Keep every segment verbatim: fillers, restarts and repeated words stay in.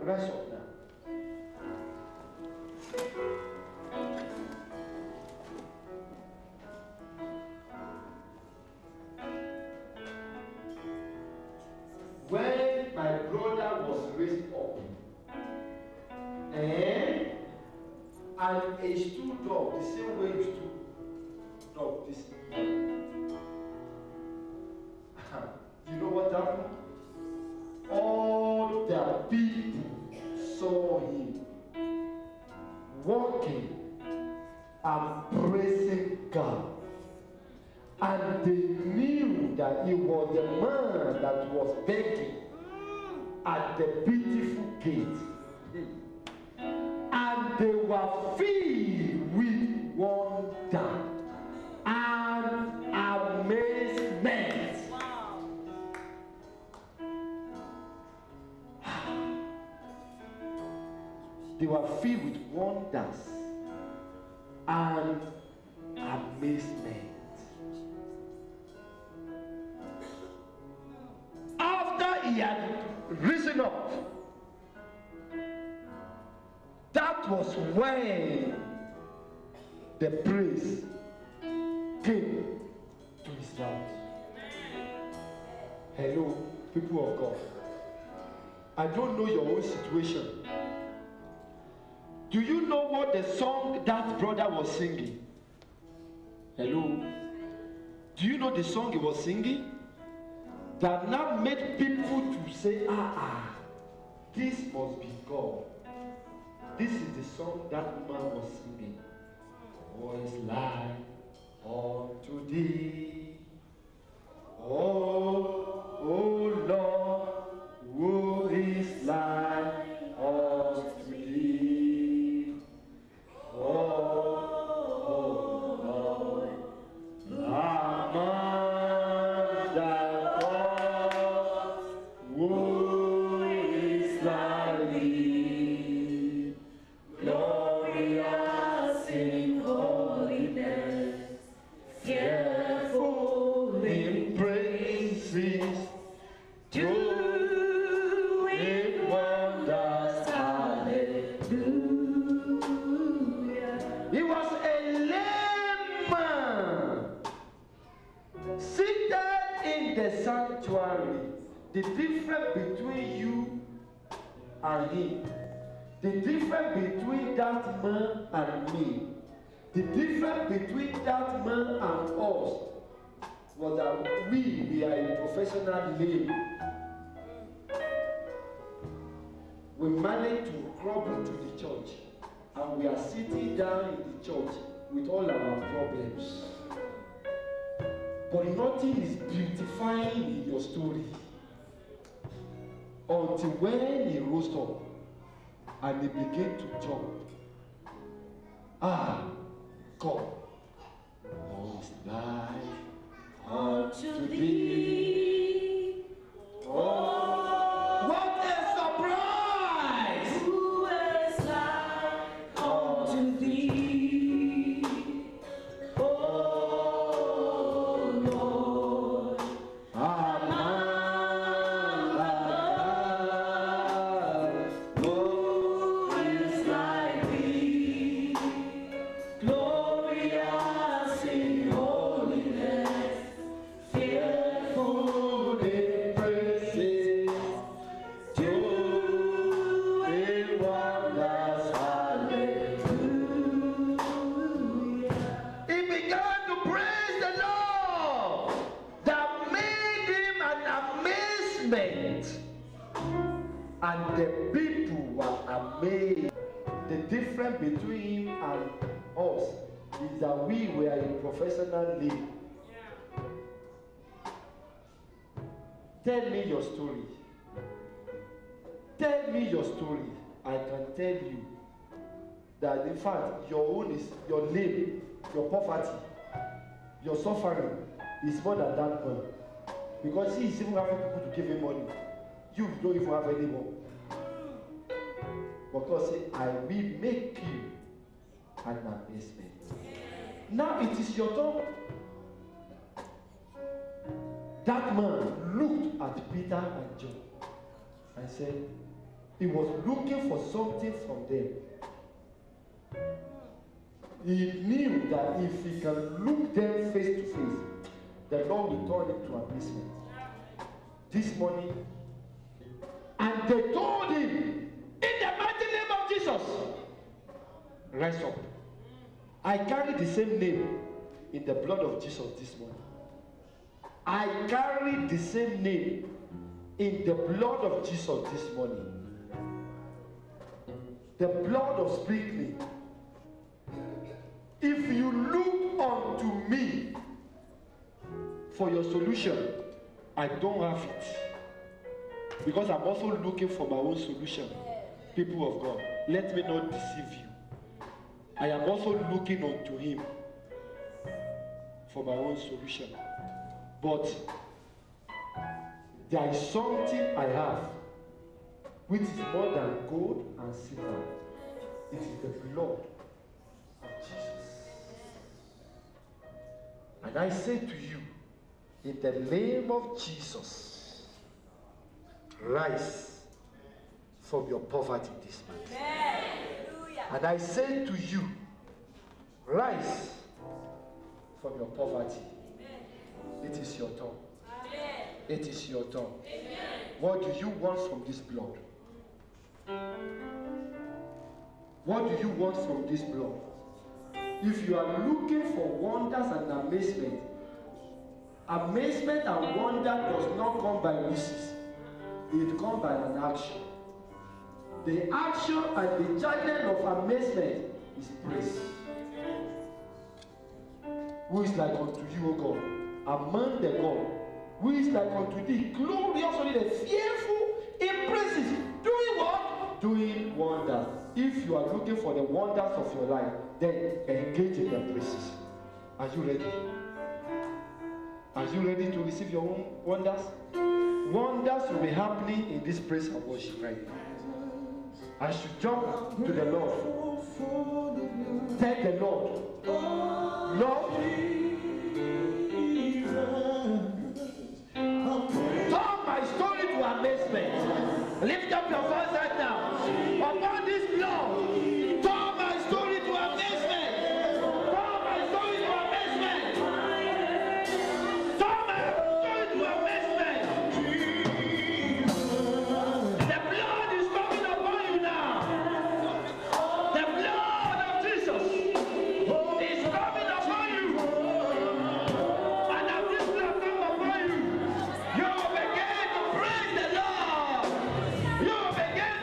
Rise up now. When my brother was raised up, and and he stood up the same way he stood up this morning. You know what happened? All the people saw him walking and praising God. And they knew that he was the man that was begging at the beautiful gate. And they were filled with wonder and amazement. Wow. They were filled with wonders and amazement. After he had risen up, that was when the praise came to his mouth. Hello, people of God. I don't know your own situation. Do you know what the song that brother was singing? Hello? Do you know the song he was singing? That now made people to say, ah, ah, this must be God. This is the song that man was singing. Voice like unto thee, oh, oh Lord, who is like unto thee, oh, oh Lord, among thy gods, who is like thee, glorious in holiness, fearful in praises, doing wonders, hallelujah. He was a lame man seated in the sanctuary. The difference between you and him, the difference between that man and me, the difference between that man and us was that we, we are a professional lame. We managed to crawl into the church and we are sitting down in the church with all our problems. But nothing is beautifying in your story until when he rose up and he began to jump. Ah, God, was like unto thee. Oh, what a surprise! Who is like unto thee? Oh Lord, Among thy gods, who is like thee, glorious in holiness, fearful in praises, doing wonders, hallelujah. He began to praise the Lord that made him an amazement, and the people were amazed. The difference between him and us is that we were a professional league. Tell me your story. Tell me your story. I can tell you that in fact your own is your lame, your poverty, your suffering is more than that one. Because he is even having people to give him money. You don't even have any more. But God said, I will make you an amazement. Now it is your turn. That man looked at Peter and John and said, He was looking for something from them. He knew that if he can look them face to face, the Lord will turn it to amazement. This morning, and they told him, in the mighty name of Jesus, rise up. I carry the same name in the blood of Jesus this morning. I carry the same name in the blood of Jesus this morning. The blood of sprinkling. If you look unto me for your solution, I don't have it. Because I'm also looking for my own solution. People of God, let me not deceive you. I am also looking unto him for my own solution. But there is something I have which is more than gold and silver. It is the blood of Jesus. And I say to you, in the name of Jesus, rise from your poverty this month. And I say to you, rise from your poverty. It is your turn. It is your turn. What do you want from this blood? What do you want from this blood? If you are looking for wonders and amazement, amazement and wonder does not come by wishes. It comes by an action. The action and the channel of amazement is praise. Who is like unto you, O God? Among the God, who is like unto thee, gloriously the fearful in praises, doing what? Doing wonders. If you are looking for the wonders of your life, then engage in the praises. Are you ready? Are you ready to receive your own wonders? Wonders will be happening in this praise and worship right now. I should jump to the Lord. Thank the Lord. Lord, turn my story to amazement. Lift up your voice right now. Upon this blood, turn my story to amazement. Turn my story to amazement. Turn my story to amazement. The blood is coming upon you now. The blood of Jesus is coming upon you. And as this blood comes upon you, you will begin to praise the Lord. You will begin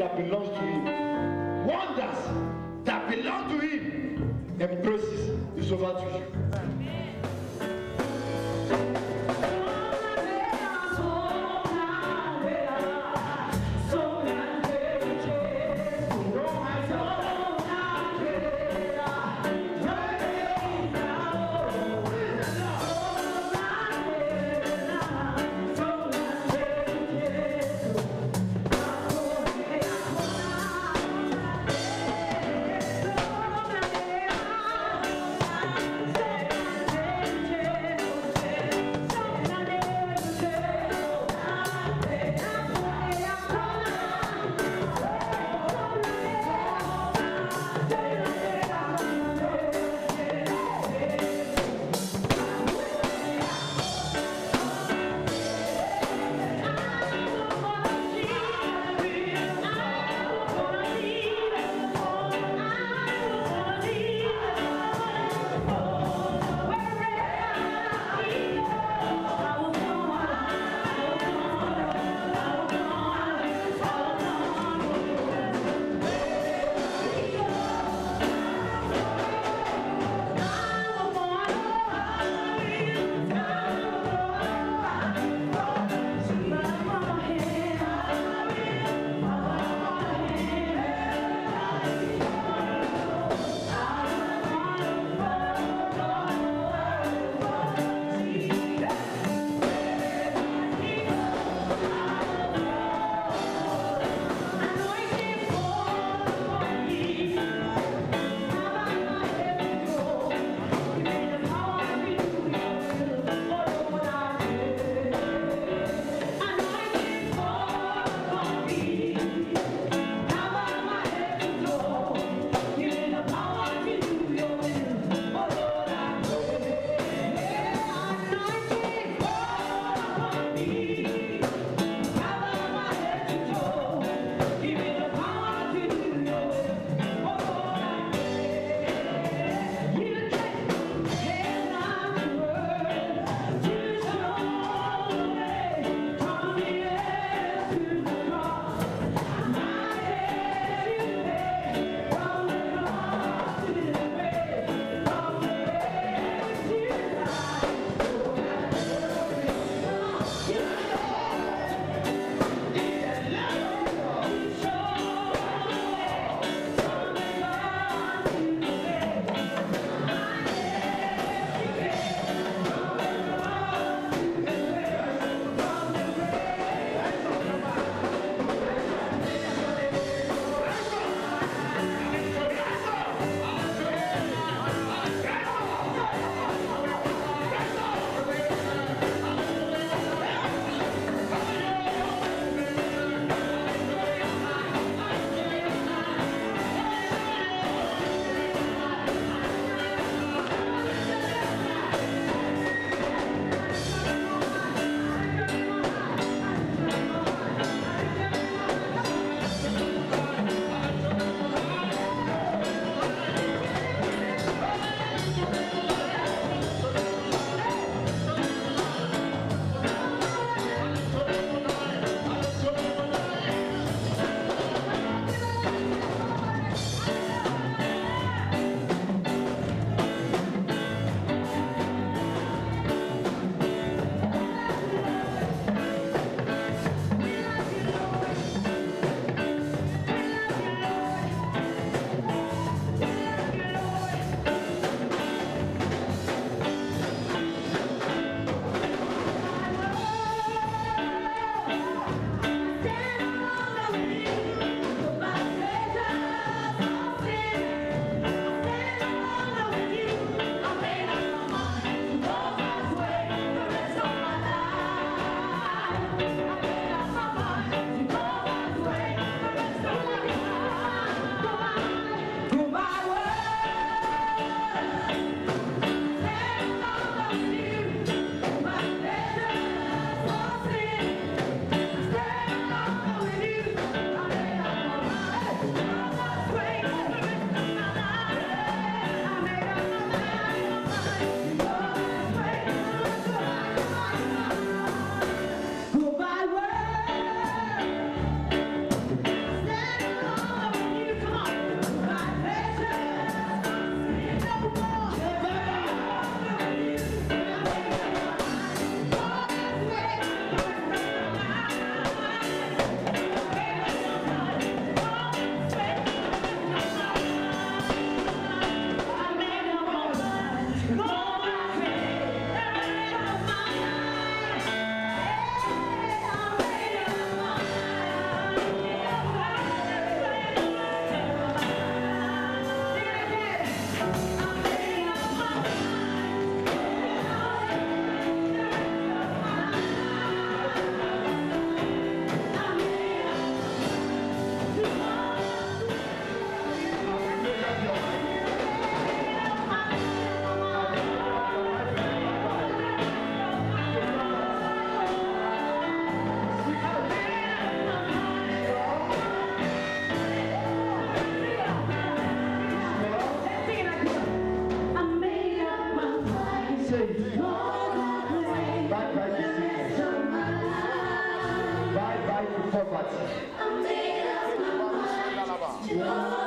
that belongs to him, wonders that belong to him, and praises is over to you. Say You have